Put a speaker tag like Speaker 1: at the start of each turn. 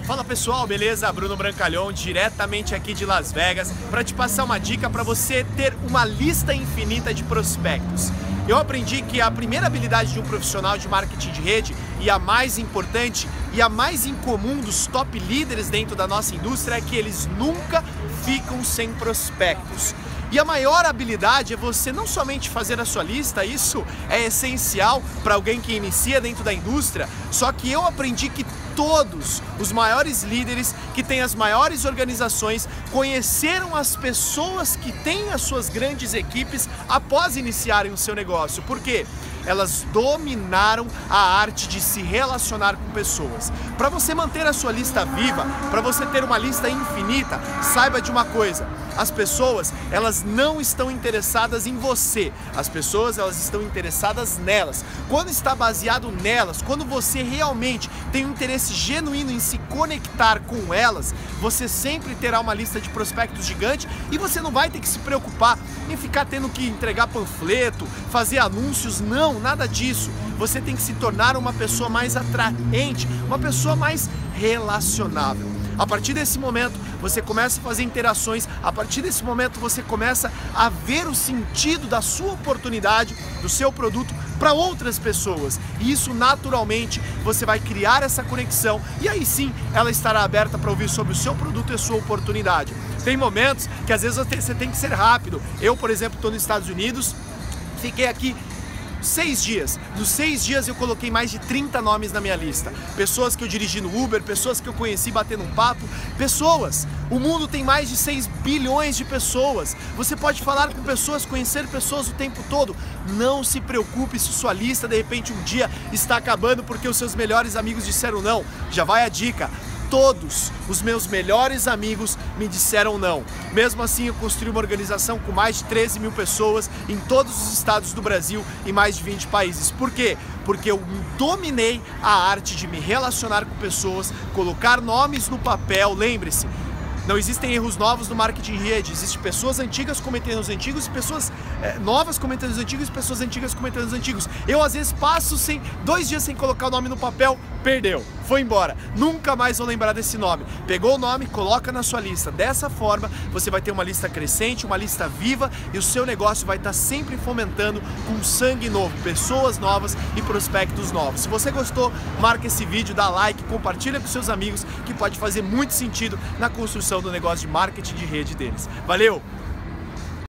Speaker 1: Fala pessoal, beleza? Bruno Brancalhão, diretamente aqui de Las Vegas, para te passar uma dica para você ter uma lista infinita de prospectos. Eu aprendi que a primeira habilidade de um profissional de marketing de rede, e a mais importante e a mais incomum dos top líderes dentro da nossa indústria, é que eles nunca ficam sem prospectos. E a maior habilidade é você não somente fazer a sua lista, isso é essencial para alguém que inicia dentro da indústria, só que eu aprendi que todos os maiores líderes que têm as maiores organizações conheceram as pessoas que têm as suas grandes equipes após iniciarem o seu negócio. Por quê? Elas dominaram a arte de se relacionar com pessoas. Para você manter a sua lista viva, para você ter uma lista infinita, saiba de uma coisa: as pessoas, elas não estão interessadas em você. As pessoas, elas estão interessadas nelas. Quando está baseado nelas, quando você realmente tem um interesse genuíno em se conectar com elas, você sempre terá uma lista de prospectos gigante e você não vai ter que se preocupar em ficar tendo que entregar panfleto, fazer anúncios, não, nada disso. Você tem que se tornar uma pessoa mais atraente, uma pessoa mais relacionável. A partir desse momento, você começa a fazer interações, a partir desse momento você começa a ver o sentido da sua oportunidade, do seu produto para outras pessoas. E isso naturalmente você vai criar essa conexão e aí sim ela estará aberta para ouvir sobre o seu produto e a sua oportunidade. Tem momentos que às vezes você tem que ser rápido. Eu, por exemplo, estou nos Estados Unidos, fiquei aqui 6 dias. Nos 6 dias eu coloquei mais de 30 nomes na minha lista. Pessoas que eu dirigi no Uber, pessoas que eu conheci batendo um papo, pessoas. O mundo tem mais de 6 bilhões de pessoas. Você pode falar com pessoas, conhecer pessoas o tempo todo. Não se preocupe se sua lista de repente um dia está acabando porque os seus melhores amigos disseram não. Já vai a dica. Todos os meus melhores amigos me disseram não. Mesmo assim, eu construí uma organização com mais de 13 mil pessoas em todos os estados do Brasil e mais de 20 países. Por quê? Porque eu dominei a arte de me relacionar com pessoas, colocar nomes no papel. Lembre-se, não existem erros novos no marketing de rede. Existem pessoas antigas cometendo os antigos, pessoas novas cometendo os antigos e pessoas antigas cometendo os antigos. Eu às vezes passo 2 dias sem colocar o nome no papel, perdeu, foi embora. Nunca mais vou lembrar desse nome. Pegou o nome, coloca na sua lista. Dessa forma, você vai ter uma lista crescente, uma lista viva e o seu negócio vai estar sempre fomentando com sangue novo, pessoas novas e prospectos novos. Se você gostou, marca esse vídeo, dá like, compartilha com seus amigos, que pode fazer muito sentido na construção do negócio de marketing de rede deles. Valeu!